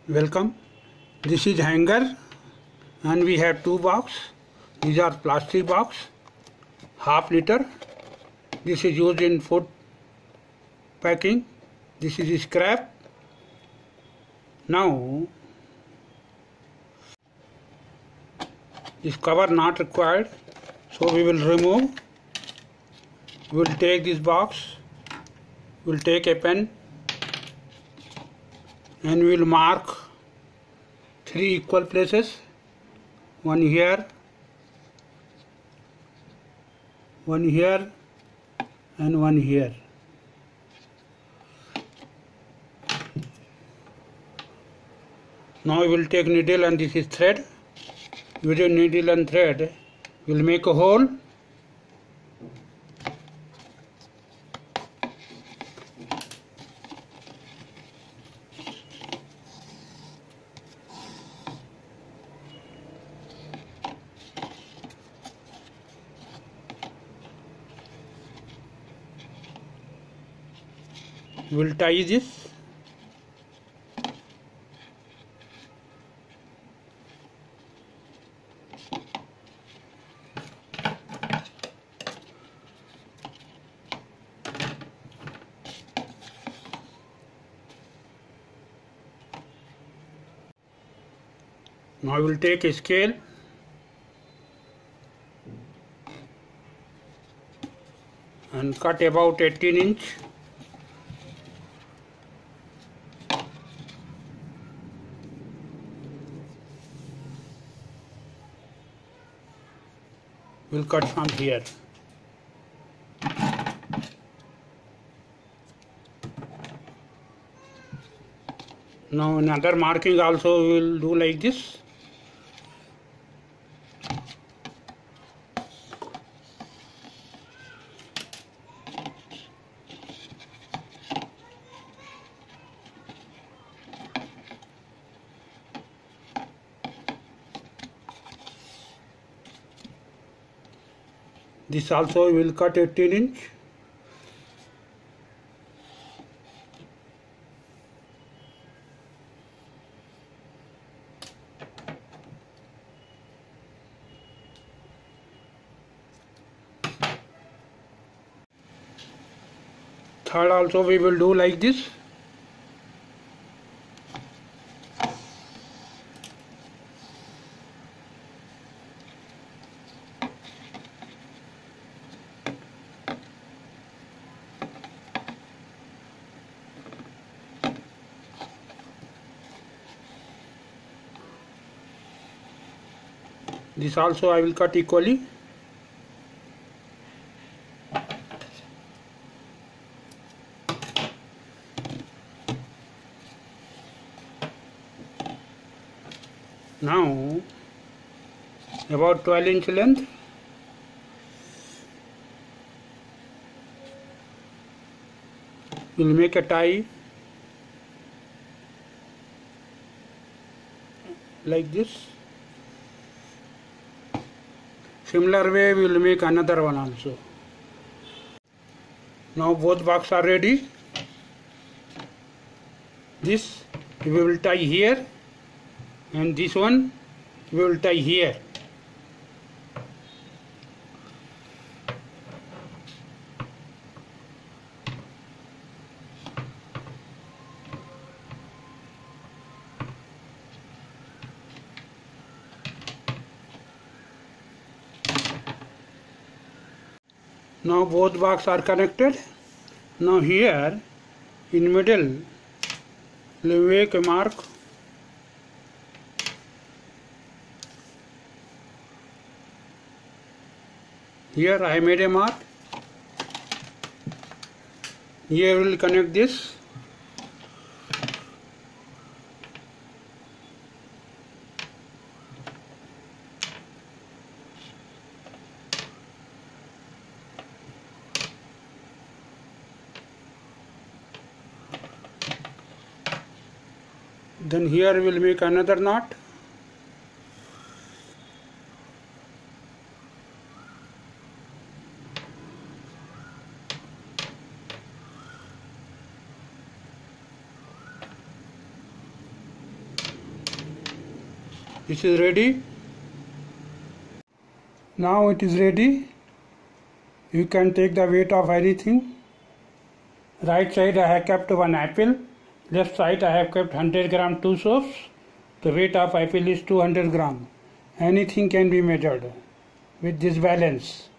Welcome. This is hanger and we have two box. These are plastic box, half liter. This is used in food packing. This is scrap. Now this cover not required, so we will remove. We will take this box. We will take a pen and we will mark 3 equal places, one here, one here and one here. Now we will take needle and this is thread. Using needle and thread we will make a hole. We will tie this. Now I will take a scale and cut about 18 inch. We'll cut from here. Now another marking also we will do like this. This also we will cut 18 inch. Third also we will do like this. This also I will cut equally. Now about 12 inch length. We will make a tie like this. Similar way we will make another one also. Now both boxes are ready. This we will tie here and this one we will tie here. Now both boxes are connected. Now here in middle we will make a mark. Here I made a mark. Here we will connect this. Then here we will make another knot. This is ready. Now it is ready. You can take the weight of anything. Right side I have kept one apple. Left side I have kept 100 gram 2 soaps. The weight of apple is 200 gram. Anything can be measured with this balance.